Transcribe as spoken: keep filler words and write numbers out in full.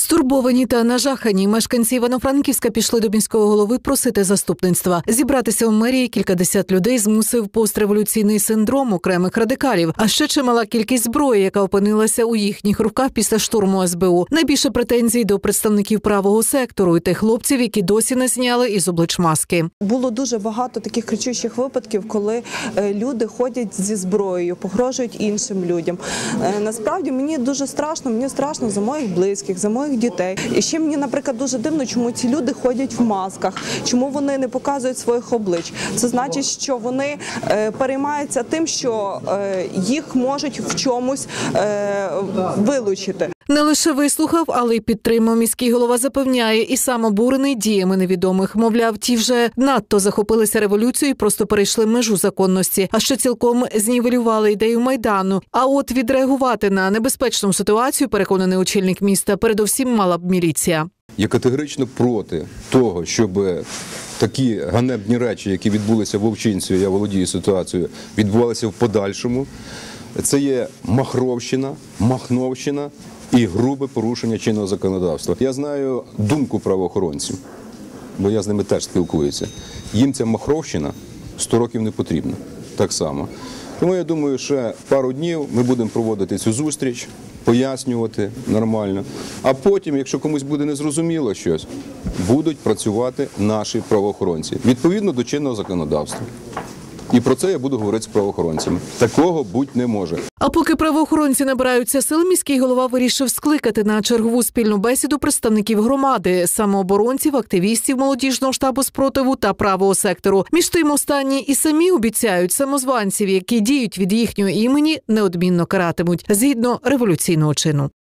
Стурбовані та нажахані мешканці Івано-Франківська пішли до міського голови просити заступництва. Зібратися у мерії кількадесят людей змусив постреволюційний синдром окремих радикалів, а ще чимала кількість зброї, яка опинилася у їхніх руках після штурму ес бе у. Найбільше претензій до представників правого сектору і тих хлопців, які досі не зняли із облич маски. Було дуже багато таких кричущих випадків, коли люди ходять зі зброєю, погрожують іншим людям. Насправді мені дуже страшно, мені страшно за моїх близьких, за моїх дітей. І ще мені, наприклад, дуже дивно, чому ці люди ходять в масках, чому вони не показують своїх облич. Це значить, що вони е, переймаються тим, що е, їх можуть в чомусь е, вилучити. Не лише вислухав, але й підтримав. Міський голова запевняє, і сам обурений діями невідомих. Мовляв, ті вже надто захопилися революцією і просто перейшли межу законності, а ще цілком знівелювали ідею Майдану. А от відреагувати на небезпечну ситуацію, переконаний очільник міста, передовсім мала б міліція. Я категорично проти того, щоб такі ганебні речі, які відбулися в Вовчинці, я володію ситуацією, відбувалися в подальшому. Це є махровщина, махновщина і грубе порушення чинного законодавства. Я знаю думку правоохоронців, бо я з ними теж спілкуюся. Їм ця махровщина сто років не потрібна. Так само. Тому я думаю, ще пару днів ми будемо проводити цю зустріч, пояснювати нормально. А потім, якщо комусь буде незрозуміло щось, будуть працювати наші правоохоронці відповідно до чинного законодавства. І про це я буду говорити з правоохоронцями. Такого бути не може. А поки правоохоронці набираються сил, міський голова вирішив скликати на чергову спільну бесіду представників громади, самооборонців, активістів молодіжного штабу спротиву та правого сектору. Між тим останні і самі обіцяють самозванців, які діють від їхнього імені, неодмінно каратимуть, згідно революційного чину.